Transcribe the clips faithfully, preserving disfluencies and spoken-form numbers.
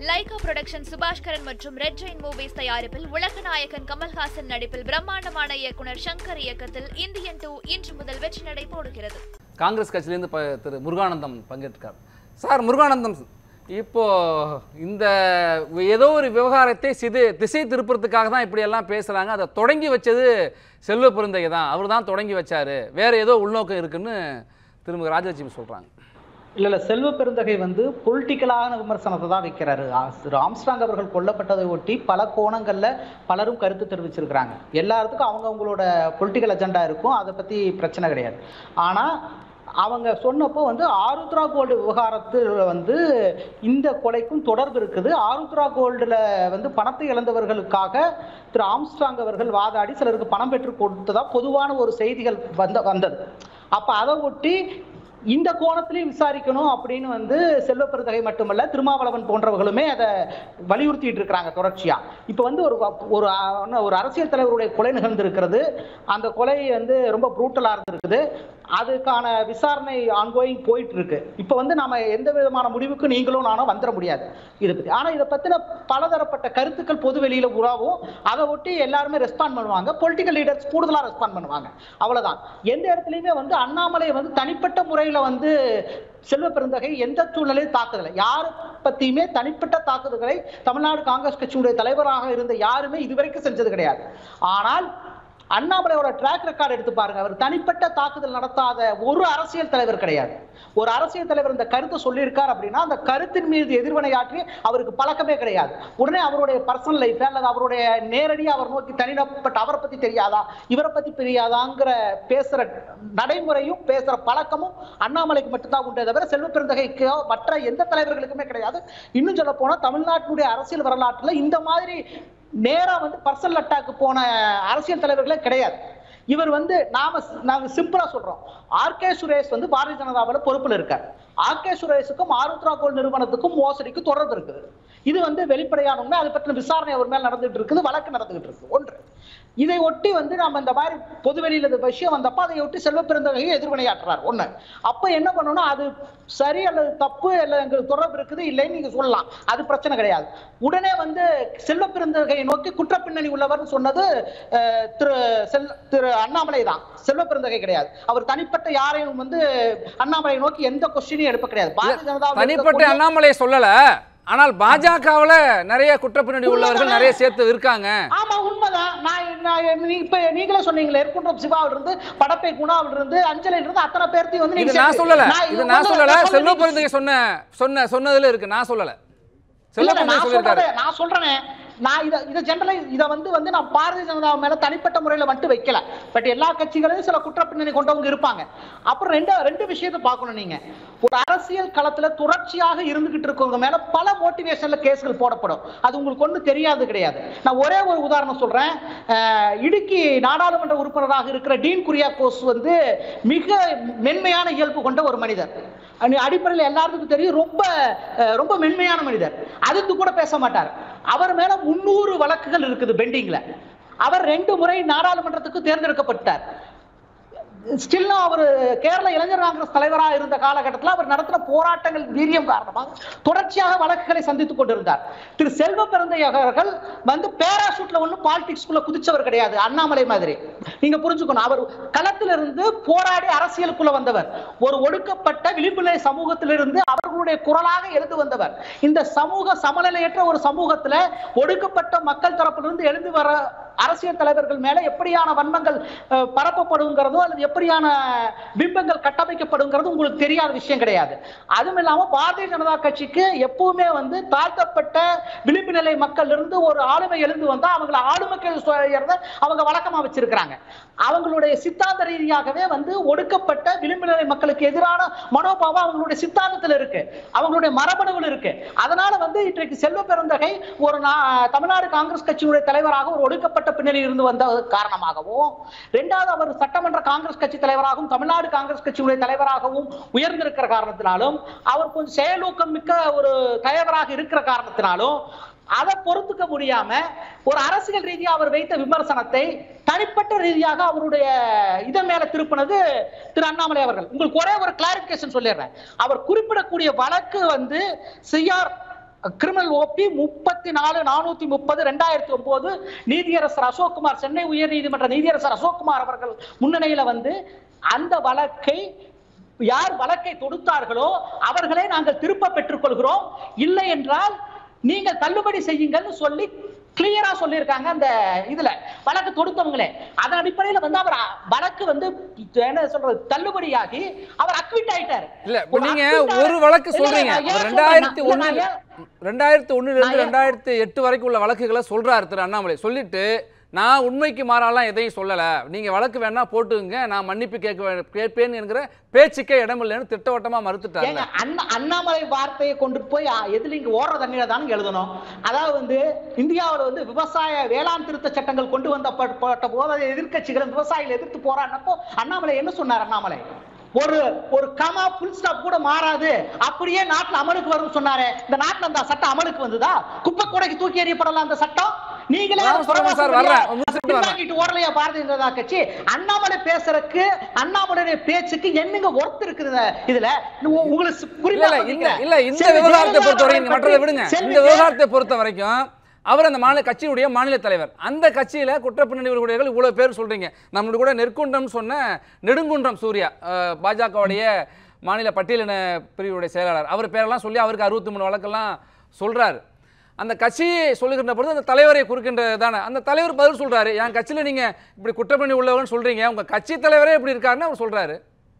Lyca production Subaskaran மற்றும் red Jain movies தயாரிப்பில் உலக நாயகன் கமல்ஹாசன் நடிப்பில் பிரம்மாண்டமான இயக்குனர் சங்கர் இயக்கத்தில் இந்தியன் டூ இன்று முதல் வெற்றி நடை போடுகிறது. காங்கிரஸ் கட்சியிலிருந்து திரு முருகானந்தம் பங்கேற்றார். சார் முருகானந்தம், இப்போ இந்த ஏதோ ஒரு விவகாரத்தை சிது திசை திருப்புறதுக்காக தான் இப்படி எல்லாம் பேசுறாங்க. அதை தொடங்கி வச்சது செல்வ பெருந்தகை தான், அவர் தான் தொடங்கி வச்சாரு, வேற ஏதோ உள்நோக்கம் இருக்குன்னு திரும்ப ராஜலட்சுமி சொல்றாங்க. இல்ல இல்ல செல்வ பெருந்தகை வந்து பொலிட்டிக்கலான விமர்சனத்தை தான் வைக்கிறாரு. ஆம்ஸ்ட்ராங் அவர்கள் கொல்லப்பட்டதை ஒட்டி பல கோணங்கள்ல பலரும் கருத்து தெரிவிச்சிருக்கிறாங்க. எல்லாத்துக்கும் அவங்க அவங்களோட பொலிட்டிக்கல் அஜெண்டா இருக்கும், அதை பத்தி பிரச்சனை கிடையாது. ஆனா அவங்க சொன்னப்போ வந்து ஆருத்ரா கோல்டு விவகாரத்தில் வந்து இந்த கொலைக்கும் தொடர்பு இருக்குது. ஆருத்ரா கோல்டுல வந்து பணத்தை இழந்தவர்களுக்காக திரு ஆம்ஸ்ட்ராங் அவர்கள் வாதாடி சிலருக்கு பணம் பெற்று கொடுத்ததா பொதுவான ஒரு செய்திகள் வந்த வந்தது. அப்ப அதை ஒட்டி இந்த கோணத்திலையும் விசாரிக்கணும் அப்படின்னு வந்து செல்வ பெருந்தகை மட்டுமல்ல திருமாவளவன் போன்றவர்களுமே அதை வலியுறுத்திட்டு இருக்கிறாங்க தொடர்ச்சியா. இப்ப வந்து ஒரு ஒரு அரசியல் தலைவருடைய கொலை நிகழ்ந்திருக்கிறது. அந்த கொலை வந்து ரொம்ப ப்ரூட்டலா இருந்திருக்குது. அதுக்கான விசாரணை ஆன்கோயிங் போயிட்டு இருக்கு. இப்ப வந்து நாம எந்த விதமான முடிவுக்கு நீங்களும் நானும் வந்துட முடியாது இதை பத்தி. ஆனா இதை பத்தின பலதரப்பட்ட கருத்துக்கள் பொது வெளியில உறாவும், அதை ஒட்டி எல்லாருமே ரெஸ்பாண்ட் பண்ணுவாங்க. பொலிட்டிக்கல் லீடர்ஸ் கூடுதலா ரெஸ்பாண்ட் பண்ணுவாங்க. அவ்வளவுதான். எந்த இடத்துலயுமே வந்து அண்ணாமலை வந்து தனிப்பட்ட முறையில் வந்து செல்வ பெருந்தகை எந்த சூழ்நிலையும் தாக்குதலை யாரு பத்தியுமே தனிப்பட்ட தாக்குதல்களை தமிழ்நாடு காங்கிரஸ் கட்சியுடைய தலைவராக இருந்த யாருமே இதுவரைக்கும் செஞ்சது கிடையாது. ஆனால் அண்ணாமலையோட ட்ராக் ரெக்கார்டு எடுத்து பாருங்க. அவர் தனிப்பட்ட தாக்குதல் நடத்தாத ஒரு அரசியல் தலைவர் கிடையாது. ஒரு அரசியல் தலைவர் இந்த கருத்தை சொல்லியிருக்கார் அப்படின்னா அந்த கருத்தின் மீது எதிர்வினையாற்றி அவருக்கு பழக்கமே கிடையாது. உடனே அவருடைய பர்சனல் லைஃப் அல்லது அவருடைய நேரடியாக அவர் நோக்கி தனிப்பட்ட அவரை பத்தி தெரியாதா இவரை பத்தி தெரியாதாங்கிற பேசுற நடைமுறையும் பேசுற பழக்கமும் அண்ணாமலைக்கு மட்டும்தான் உண்டே தவிர செல்வ பெருந்தகைக்கு மற்ற எந்த தலைவர்களுக்குமே கிடையாது. இன்னும் சொல்ல போனா தமிழ்நாட்டினுடைய அரசியல் வரலாற்றுல இந்த மாதிரி நேரா வந்து பர்சனல் அட்டாக்கு போன அரசியல் தலைவர்களே கிடையாது. இவர் வந்து நாம நாங்க சிம்பிளா சொல்றோம், ஆர் கே சுரேஷ் வந்து பாரதிய ஜனதாவோட பொறுப்புல இருக்கார். ஆர் கே சுரேஷுக்கும் ஆருத்ரா கோல்டு நிறுவனத்துக்கும் மோசடிக்கு தொடர்பு இருக்குது. இது வந்து வெளிப்படையான உண்மை. அது பற்றின விசாரணை அவர் மேல் நடந்துட்டு இருக்குது, வழக்கு நடந்துகிட்டு இருக்கு. ஒன்று இதை ஒட்டி வந்து நம்ம இந்த மாதிரி பொதுவெளியில இந்த விஷயம் வந்தப்ப அதை ஒட்டி செல்வ பெருந்தகையை எதிர்வினையாற்றுறார். ஒண்ணு அப்ப என்ன பண்ணணும், அது சரி அல்லது தப்பு அல்லது எங்களுக்கு தொடர்பு இருக்குது இல்லைன்னு நீங்க சொல்லலாம், அது பிரச்சனை கிடையாது. உடனே வந்து செல்வ பெருந்தகையை நோக்கி குற்ற பின்னணி உள்ளவர் சொன்னது திரு செல் திரு அண்ணாமலை தான், செல்வ பெருந்தகை கிடையாது. அவர் தனிப்பட்ட யாரையும் வந்து அண்ணாமலை நோக்கி எந்த கொஸ்டினையும் எடுப்ப கிடையாது. பாரதிய ஜனதா தனிப்பட்ட அண்ணாமலை சொல்லல, ஆனால் பாஜகவுல நிறைய குற்றப்பின்னணி உள்ளவர்கள் நிறைய சேர்த்து இருக்காங்க. ஆமா உண்மைதான். நான் இப்ப நீங்களே சொன்னீங்களே ஏற்குன்றம் சிவாவில் இருந்து படப்பை குணாவில் இருந்து அஞ்சலில் இருந்து அத்தனை பேர்த்தையும் வந்து இது நான் சொல்லல, இது நான் சொல்லல, செல்வ பெருந்தகை சொன்ன சொன்ன சொன்னதுல இருக்கு, நான் சொல்லல. செல்வ பெருந்தகை சொல்லிருக்காரு. நான் சொல்றேன், நான் இதை இதை ஜெனரலை இதை வந்து வந்து நான் பாரதிய ஜனதா மேல தனிப்பட்ட முறையில் மட்டும் வைக்கல. பட் எல்லா கட்சிகளையும் சில குற்ற பின்னணி கொண்டவங்க இருப்பாங்க. அப்புறம் ரெண்டு ரெண்டு விஷயத்தை பார்க்கணும். நீங்க ஒரு அரசியல் களத்துல தொடர்ச்சியாக இருந்துகிட்டு இருக்கவங்க மேல பல மோட்டிவேஷன்ல கேஸ்கள் போடப்படும். அது உங்களுக்கு ஒன்றும் தெரியாது கிடையாது. நான் ஒரே ஒரு உதாரணம் சொல்றேன். இடுக்கி நாடாளுமன்ற உறுப்பினராக இருக்கிற டீன் குரியாக்கோஸ் வந்து மிக மென்மையான இயல்பு கொண்ட ஒரு மனிதர். அடிப்படையில் எல்லாருக்கும் தெரியும், ரொம்ப ரொம்ப மென்மையான மனிதர். அதுக்கு கூட பேச மாட்டார். அவர் மேல முன்னூறு வழக்குகள் இருக்குது பெண்டிங்ல. அவர் ரெண்டு முறை நாடாளுமன்றத்துக்கு தேர்ந்தெடுக்கப்பட்டார். ஸ்டில் அவர் கேரள இளைஞர் காங்கிரஸ் தலைவராக இருந்த காலகட்டத்தில் அவர் நடத்தின போராட்டங்கள் வீரியம் காரணமாக தொடர்ச்சியாக வழக்குகளை சந்தித்துக் கொண்டிருந்தார். திரு செல்வ பெருந்தகை அவர்கள் வந்து பேராசூட்ல ஒண்ணு பாலிடிக்ஸ்குள்ள குதிச்சவர் கிடையாது, அண்ணாமலை மாதிரி. நீங்க புரிஞ்சுக்கணும், அவர் களத்திலிருந்து போராடி அரசியலுக்குள்ள வந்தவர். ஒரு ஒடுக்கப்பட்ட விளிம்புநிலை சமூகத்திலிருந்து அவர்களுடைய குரலாக எழுந்து வந்தவர். இந்த சமூக சமநிலையற்ற ஒரு சமூகத்துல ஒடுக்கப்பட்ட மக்கள் தரப்பிலிருந்து எழுந்து வர அரசியல் தலைவர்கள் மேல எப்படியான வன்மங்கள் பரப்பப்படுங்கிறதோ அல்லது எப்படியான பிம்பங்கள் கட்டமைக்கப்படுங்கிறது உங்களுக்கு தெரியாத விஷயம் கிடையாது. அதுவும் இல்லாம பாரதிய ஜனதா கட்சிக்கு எப்பவுமே வந்து தாழ்த்தப்பட்ட விளிம்பு நிலை மக்கள் இருந்து ஒரு ஆளுமை எழுந்து வந்தா அவங்களை ஆளுமைக்கு அவங்க வழக்கமா வச்சிருக்கிறாங்க. அவங்களுடைய சித்தாந்த ரீதியாகவே வந்து ஒடுக்கப்பட்ட விளிம்பு நிலை மக்களுக்கு எதிரான மனோபாவம் அவங்களுடைய சித்தாந்தத்தில் இருக்கு, அவங்களுடைய மரபணுகள் இருக்கு. அதனால வந்து இன்றைக்கு செல்வ பெருந்தகை ஒரு தமிழ்நாடு காங்கிரஸ் கட்சியினுடைய தலைவராக ஒரு ஒடுக்கப்பட்ட பின்னணியில் இருந்து வந்த காரணமாகவும், இரண்டாவது அவர் சட்டமன்ற காங்கிரஸ் கட்சி தலைவராகவும் தமிழ்நாடு காங்கிரஸ் கட்சியுடைய தலைவராகவும் உயர்ந்திருக்கிற காரணத்தினாலும், அவர் கொஞ்சம் செயலூக்கம் மிக்க ஒரு தலைவராக இருக்கிற காரணத்தினாலும் அதை பொறுத்துக்க முடியாம ஒரு அரசியல் ரீதியாக அவர் வைத்த விமர்சனத்தை தனிப்பட்ட ரீதியாக அவருடைய இதன் மேல திருப்பினது திரு அண்ணாமலை அவர்கள். உங்களுக்கு ஒரே ஒரு கிளாரிபிகேஷன் சொல்லிடுறேன். அவர் குறிப்பிடக்கூடிய வழக்கு வந்து சிஆர் கிரிமினல் ஓபி முப்பத்தி நாலு நானூத்தி முப்பது ரெண்டாயிரத்தி ஒன்பது நீதியரசர் அசோக்குமார், சென்னை உயர் நீதிமன்ற நீதியரசர் அசோக்குமார் அவர்கள் முன்னணியில வந்து அந்த வழக்கை யார் வழக்கை தொடுத்தார்களோ அவர்களே நாங்கள் திருப்ப பெற்றுக் கொள்கிறோம், இல்லை என்றால் நீங்கள் தள்ளுபடி செய்யுங்கள்னு சொல்லி கிளியரா சொல்லியிருக்காங்க. அந்த இதுல வழக்கு தொடுத்தவங்களே அதன் அடிப்படையில வந்து அவர் வழக்கு வந்து என்ன சொல்றது தள்ளுபடியாகி அவர் அக்விட் ஆயிட்டார். இல்ல நீங்க ஒரு வழக்கு சொல்றீங்க, ரெண்டாயிரத்தி ஒண்ணு ரெண்டாயிரத்தி ஒண்ணுல இருந்து ரெண்டாயிரத்தி எட்டு வரைக்கும் உள்ள வழக்குகளை சொல்றாரு திரு அண்ணாமலை. சொல்லிட்டு நான் உண்மைக்கு மாறாலாம் எதையும் சொல்லல, நீங்க வழக்கு வேணா போட்டுங்க, நான் மன்னிப்பு கேட்க கேட்பேன் என்கிற பேச்சுக்கே இடமில்லைன்னு திட்டவட்டமா மறுத்துட்டாங்க. அண்ணாமலை வார்த்தையை கொண்டு போய் எதுல இங்க ஓடுற தண்ணீரை தான் எழுதணும். அதாவது வந்து இந்தியாவில் வந்து விவசாய வேளாண் திருத்த சட்டங்கள் கொண்டு வந்தப்பட்ட போது எதிர்கட்சிகள் விவசாயிகள் எதிர்த்து போராடினப்போ அண்ணாமலை என்ன சொன்னார்? அண்ணாமலை ஒரு ஒரு கமா புல் ஸ்டாப் கூட மாறாது, அப்படியே நாட்டுல அமலுக்கு வரும் சொன்னாரு. இந்த நாட்டுல அந்த சட்டம் அமலுக்கு வந்ததா? குப்பை கூடைக்கு தூக்கி எறியப்படலாம் அந்த சட்டம். நீங்களே ஓடலையா பாரதிய ஜனதா கட்சி? அண்ணாமலை பேசுறதுக்கு அண்ணாமலை பேச்சுக்கு என்னங்க ஒர்த் இருக்குது இதுல? உங்களுக்கு புரியல? இல்ல இந்த விவகாரத்தை பொறுத்த வரைக்கும் மற்றதை விடுங்க. இந்த விவகாரத்தை பொறுத்த வரைக்கும் அவர் அந்த மாநில கட்சியுடைய மாநில தலைவர். அந்த கட்சியில குற்றப்பின்னணி உடையவர்கள் இவ்வளவு பேர் சொல்றீங்க. நம்மளுடைய கூட நெற்குன்றம் சொன்ன நெடுங்குன்றம் சூர்யா பாஜகவுடைய மாநில பட்டியலின பிரிவுடைய செயலாளர், அவர் பேரெல்லாம் சொல்லி அவருக்கு அறுபத்தி மூணு வழக்கெல்லாம் சொல்றாரு. அந்த கட்சியை சொல்லுகின்ற பொழுது அந்த தலைவரை குறுக்கின்றது தானே. அந்த தலைவர் பதில் சொல்றாரு, என் கட்சியில நீங்க இப்படி குற்றப்பின்னணி உள்ளவர்னு சொல்றீங்க, உங்க கட்சி தலைவரே இப்படி இருக்காருன்னு அவர் சொல்றாரு.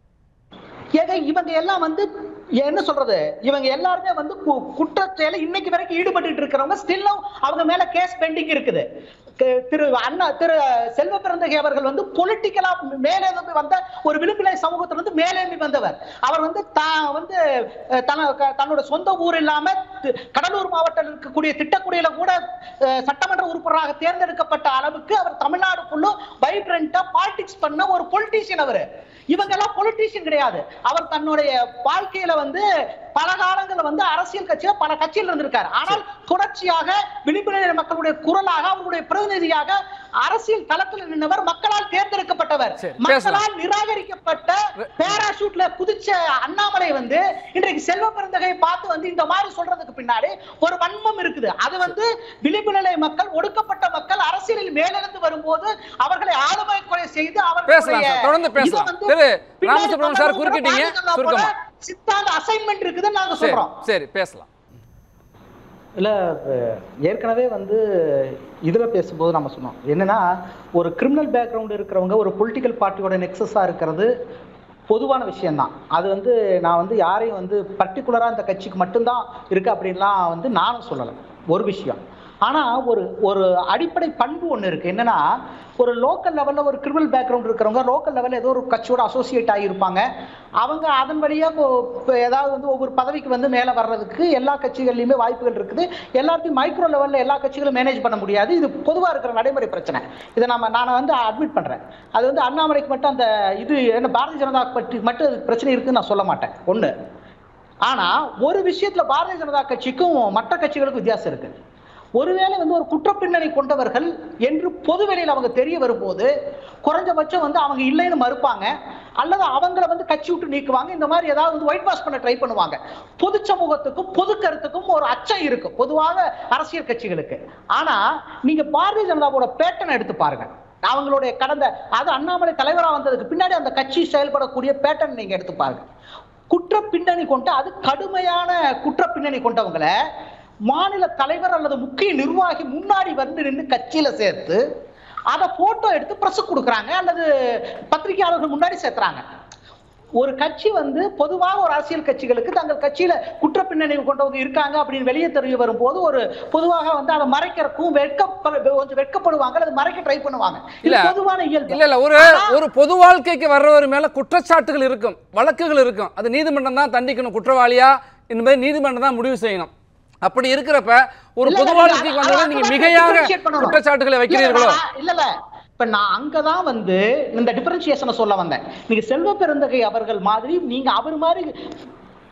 இவங்க எல்லாம் வந்து என்ன சொல்றது, இவங்க எல்லாருமே வந்து குற்றச்செயல இன்னைக்கு வரைக்கும் ஈடுபட்டு இருக்கிறவங்க ஸ்டில்லும் அவங்க மேல கேஸ் பெண்டிங் இருக்குது. திரு அண்ணா திரு செல்வ பெருந்தகை அவர்கள் வந்து பொலிட்டிக்கலா மேலேந்து வந்த ஒரு விளிம்பிலை சமூகத்துல இருந்து மேலேந்தி வந்தவர். அவர் வந்து வந்து தன்னோட சொந்த ஊர் இல்லாம கடலூர் மாவட்டத்தில் இருக்கக்கூடிய திட்டக்குடியில கூட சட்டமன்ற உறுப்பினராக தேர்ந்தெடுக்கப்பட்ட அளவுக்கு அவர் தமிழ்நாடு ஃபுல்லா வைப்ரண்டா பாலிடிக்ஸ் பண்ண ஒரு பொலிட்டீஷியன். அவரு இவங்க எல்லாம் பொலிட்டீஷியன் கிடையாது. அவர் தன்னுடைய வாழ்க்கையில வந்து பல காலங்களில் வந்து அரசியல் கட்சியில பல கட்சியில் இருந்திருக்காரு. ஆனால் தொடர்ச்சியாக விளிம்புநிலை மக்களுடைய குரலாக அவருடைய பிரதிநிதியாக அரசியல் களத்தில் நின்றவர், மக்களால் தேர்ந்தெடுக்கப்பட்டவர். மக்களால் நிராகரிக்கப்பட்ட பேராசூட்ல குதிச்ச அண்ணாமலை வந்து இன்றைக்கு செல்வ பெருந்தகையை பார்த்து வந்து இந்த மாதிரி சொல்றதுக்கு பின்னாடி ஒரு வன்மம் இருக்குது. அது வந்து விளிம்புநிலை மக்கள், ஒடுக்கப்பட்ட மக்கள் அரசியலில் மேலிருந்து வரும்போது அவர்களை ஆளுமை கொலை செய்து அவர்களுடைய ராமசுப்ரமணியன் சார் குறுக்கிட்டீங்க, சுருக்கமா சித்தாந்த அசைன்மென்ட் இருக்குதுன்னு நாங்க சொல்றோம். சரி பேசலாம். இல்ல ஏற்கனவே வந்து இதுல பேசும்போது நம்ம சொன்னோம் என்னன்னா, ஒரு கிரிமினல் பேக்ரவுண்ட் இருக்கிறவங்க ஒரு பொலிட்டிக்கல் பார்ட்டியோட நெக்ஸஸா இருக்கிறது பொதுவான விஷயம்தான். அது வந்து நான் வந்து யாரையும் வந்து பர்டிகுலரா இந்த கட்சிக்கு மட்டும்தான் இருக்கு அப்படின்லாம் வந்து நானும் சொல்லலை. ஒரு விஷயம். ஆனா ஒரு ஒரு அடிப்படை பண்பு ஒண்ணு இருக்கு. என்னன்னா, ஒரு லோக்கல் லெவல்ல ஒரு கிரிமினல் பேக்ரவுண்ட் இருக்கிறவங்க லோக்கல் லெவல்ல ஏதோ ஒரு கட்சியோட அசோசியேட் ஆகியிருப்பாங்க. அவங்க அதன் வழியா ஏதாவது வந்து ஒவ்வொரு பதவிக்கு வந்து மேல வர்றதுக்கு எல்லா கட்சிகள்லயுமே வாய்ப்புகள் இருக்குது. எல்லாத்தையும் மைக்ரோ லெவல்ல எல்லா கட்சிகளும் மேனேஜ் பண்ண முடியாது. இது பொதுவா இருக்கிற நடைமுறை பிரச்சனை. இதை நம்ம நான் வந்து அட்மிட் பண்றேன். அது வந்து அண்ணாமலைக்கு மட்டும் அந்த இது என்ன பாரதிய ஜனதா பற்றி மட்டும் பிரச்சனை இருக்குன்னு நான் சொல்ல மாட்டேன். ஒண்ணு. ஆனா ஒரு விஷயத்துல பாரதிய ஜனதா கட்சிக்கும் மற்ற கட்சிகளுக்கும் வித்தியாசம் இருக்கு. ஒருவேளை வந்து ஒரு குற்றப்பின்னணி கொண்டவர்கள் என்று பொது வெளியில் அவங்க தெரிய வரும்போது குறைஞ்சபட்சம் வந்து அவங்க இல்லைன்னு மறுப்பாங்க, அல்லது அவங்களை வந்து கட்சி விட்டு நீக்குவாங்க. இந்த மாதிரி ஏதாவது வந்து ஒயிட் வாஷ் பண்ண ட்ரை பண்ணுவாங்க. பொது சமூகத்துக்கும் பொது கருத்துக்கும் ஒரு அச்சம் இருக்கும் பொதுவாக அரசியல் கட்சிகளுக்கு. ஆனா நீங்க பாரதிய ஜனதாவோட பேட்டர்ன் எடுத்து பாருங்க. அவங்களுடைய கடந்த அது அண்ணாமலை தலைவராக வந்ததுக்கு பின்னாடி அந்த கட்சி செயல்படக்கூடிய பேட்டர்ன் நீங்க எடுத்து பாருங்க. குற்ற பின்னணி கொண்ட, அது கடுமையான குற்ற பின்னணி கொண்டவங்களை மாநில தலைவர் அல்லது முக்கிய நிர்வாகி முன்னாடி வந்து நின்று கட்சியில சேர்த்து அதை போட்டோ எடுத்து பிரஸ் கொடுக்குறாங்க, அல்லது பத்திரிகையாளர்கள் முன்னாடி சேர்த்துறாங்க. ஒரு கட்சி வந்து பொதுவாக ஒரு அரசியல் கட்சிகளுக்கு தங்கள் கட்சியில குற்ற பின்னணி கொண்டவங்க இருக்காங்க அப்படின்னு வெளியே தெரிய வரும்போது ஒரு பொதுவாக வந்து அதை மறைக்கிறதுக்கும் வெட்கப்ப கொஞ்சம் வெட்கப்படுவாங்க, அல்லது மறைக்க ட்ரை பண்ணுவாங்க. இல்ல பொதுவான இயல்பு. இல்ல இல்ல ஒரு ஒரு பொது வாழ்க்கைக்கு வர்றவர் மேல குற்றச்சாட்டுகள் இருக்கும், வழக்குகள் இருக்கும். அது நீதிமன்றம் தான் தண்டிக்கணும், குற்றவாளியா இந்த மாதிரி நீதிமன்றம் தான் முடிவு செய்யணும். அப்படி இருக்கிறப்ப ஒரு பொது வாழ்க்கைக்கு வந்தவங்க நீங்க மிகையாக குற்றச்சாட்டுகளை வைக்கிறீர்களோ? இல்ல இல்ல இப்ப நான் அங்கதான் வந்து இந்த டிஃபரன்சியேஷனை சொல்ல வந்தேன். நீங்க செல்வ பெருந்தகை அவர்கள் மாதிரி நீங்க அவர் மாதிரி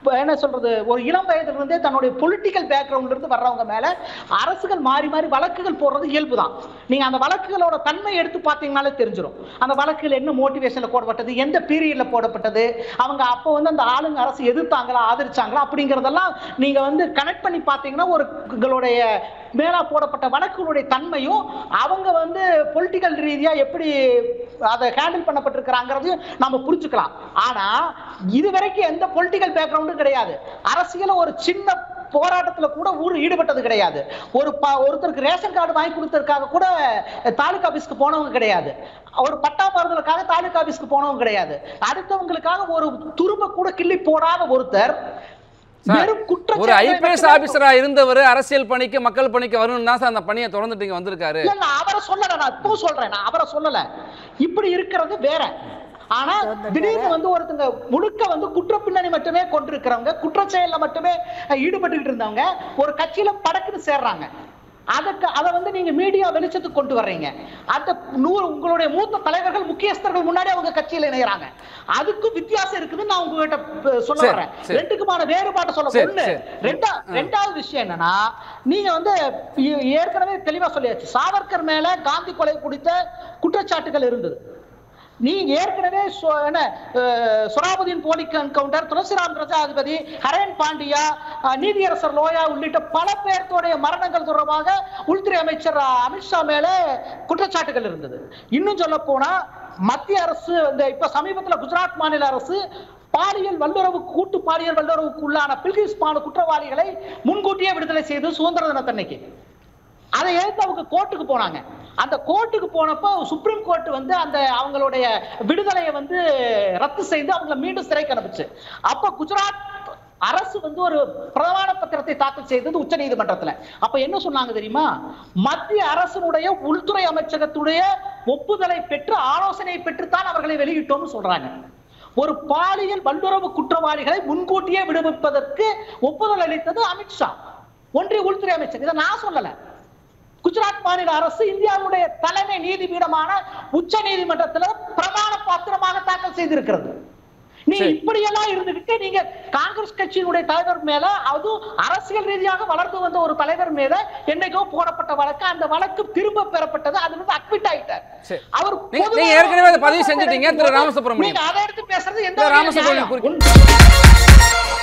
என்ன சொல்றது, ஒரு இளம் வயதுல இருந்தே தன்னுடைய பொலிட்டிக்கல் பேக்ரவுண்ட்ல இருந்து வர்றவங்க மேல அரசுகள் மாறி மாறி வழக்குகள் போடுறது இயல்பு தான். நீங்க அந்த வழக்குகளோட தன்மை எடுத்து பார்த்தீங்கன்னாலே தெரிஞ்சிடும். அந்த வழக்குகள் என்ன மோட்டிவேஷன்ல போடப்பட்டது, எந்த பீரியட்ல போடப்பட்டது, அவங்க அப்போ வந்து அந்த ஆளுங்க அரசு எதிர்த்தாங்களா ஆதரிச்சாங்களா அப்படிங்கறதெல்லாம் நீங்க வந்து கனெக்ட் பண்ணி பார்த்தீங்கன்னா ஒரு உங்களுடைய மேலா போடப்பட்ட வழக்குகளுடைய தன்மையும் அவங்க வந்து பொலிட்டிக்கல் ரீதியா எப்படி அதை ஹேண்டில் பண்ணப்பட்டிருக்கிறாங்கிறது நம்ம புரிஞ்சுக்கலாம். ஆனா இதுவரைக்கும் எந்த பொலிட்டிக்கல் பேக்ரவுண்டும் கிடையாது. அரசியல ஒரு சின்ன போராட்டத்துல கூட ஊர் ஈடுபட்டது கிடையாது. ஒரு ஒருத்தருக்கு ரேஷன் கார்டு வாங்கி கொடுத்ததுக்காக கூட தாலுகா ஆபீஸ்க்கு போனவங்க கிடையாது. ஒரு பட்டா மாறுதலுக்காக தாலுகா ஆபீஸ்க்கு போனவங்க கிடையாது. அடுத்தவங்களுக்காக ஒரு துரும்ப கூட கிள்ளி போடாத ஒருத்தர் ஒரு ஐபிஎஸ் ஆபீசரா இருந்தவர் அரசியல் பணிக்கு மக்கள் பணிக்கு வரணும் தான் அந்த பணியை தொடர்ந்துட்டு வந்திருக்காரு. அவரை சொல்லல, நான் இப்போ சொல்றேன், நான் அவரை சொல்லல. இப்படி இருக்கிறது வேற. ஆனா திடீர்னு வந்து ஒருத்தங்க முழுக்க வந்து குற்ற பின்னணி மட்டுமே கொண்டிருக்கிறவங்க, குற்ற செயல்ல மட்டுமே ஈடுபட்டு இருந்தவங்க ஒரு கட்சியில படக்குன்னு சேர்றாங்க. அதுக்கு அதை வந்து நீங்க மீடியா வெளிச்சத்துக்கு கொண்டு வர்றீங்க. அந்த நூறு உங்களுடைய மூத்த தலைவர்கள் முக்கியஸ்தர்கள் முன்னாடி அவங்க கட்சியில இணையறாங்க. அதுக்கும் வித்தியாசம் இருக்குதுன்னு நான் உங்ககிட்ட சொல்ல வரேன். ரெண்டுக்குமான வேறுபாட்டை சொல்ல ஒண்ணு. ரெண்டாவது விஷயம் என்னன்னா, நீங்க வந்து ஏற்கனவே தெளிவா சொல்லியாச்சு, சாவர்கர் மேல காந்தி கொலை குறித்த குற்றச்சாட்டுகள் இருந்தது. நீங்க ஏற்கனவே சொராபுதீன் போலிக் என்கவுண்டர், துளசிராம் பிரஜாதிபதி, ஹரேன் பாண்டியா, நீதியரசர் லோயா உள்ளிட்ட பல பேர்த்தோடைய மரணங்கள் தொடர்பாக உள்துறை அமைச்சர் அமித்ஷா மேல குற்றச்சாட்டுகள் இருந்தது. இன்னும் சொல்ல போனா மத்திய அரசு இந்த இப்ப சமீபத்தில் குஜராத் மாநில அரசு பாலியல் வல்லுறவு கூட்டு பாலியல் வல்லுறவுக்கு உள்ளான பில்கிஸ் பானு குற்றவாளிகளை முன்கூட்டியே விடுதலை செய்து சுதந்திர தினத்தன்னைக்கு அதை எடுத்து அவங்க கோர்ட்டுக்கு போனாங்க. அந்த கோர்ட்டுக்கு போனப்போ சுப்ரீம் கோர்ட் வந்து அந்த அவங்களுடைய விடுதலையை வந்து ரத்து செய்து அவங்களை மீண்டும் சிறைக்கு அனுப்பிச்சு. அப்ப குஜராத் அரசு வந்து ஒரு பிரமாண பத்திரத்தை தாக்கல் செய்தது உச்ச நீதிமன்றத்துல. அப்ப என்ன சொன்னாங்க தெரியுமா? மத்திய அரசினுடைய உள்துறை அமைச்சகத்துடைய ஒப்புதலை பெற்று ஆலோசனை பெற்றுத்தான் அவர்களை வெளியிட்டோம்னு சொல்றாங்க. ஒரு பாலியல் வல்லுறவு குற்றவாளிகளை முன்கூட்டியே விடுவிப்பதற்கு ஒப்புதல் அளித்தது அமித்ஷா, ஒன்றிய உள்துறை அமைச்சர். இதை நான் சொல்லல. குஜராத் மாநில அரசு இந்தியாவுடைய தலைமை நீதிபீடமான உச்ச நீதிமன்றத்தில் பிரமாண பத்திரமாக தாக்கல் செய்திருக்கிறது. நீங்க இப்படியெல்லாம் இருந்துகிட்டு நீங்க காங்கிரஸ் கட்சியினுடைய தலைவர் மேல, அதுவும் அரசியல் ரீதியாக வளர்ந்து வந்த ஒரு தலைவர் மேல என்னைக்கோ போடப்பட்ட வழக்கு, அந்த வழக்கு திரும்ப பெறப்பட்டது, அதுல இருந்து அக்விட் ஆயிட்டார். அவர் ஏற்கனவே அதை பதிவு செஞ்சிட்டீங்க திரு ராமசுப்ரமணியன். அதை எடுத்து பேசுறது எந்த ராமசுப்ரமணியன்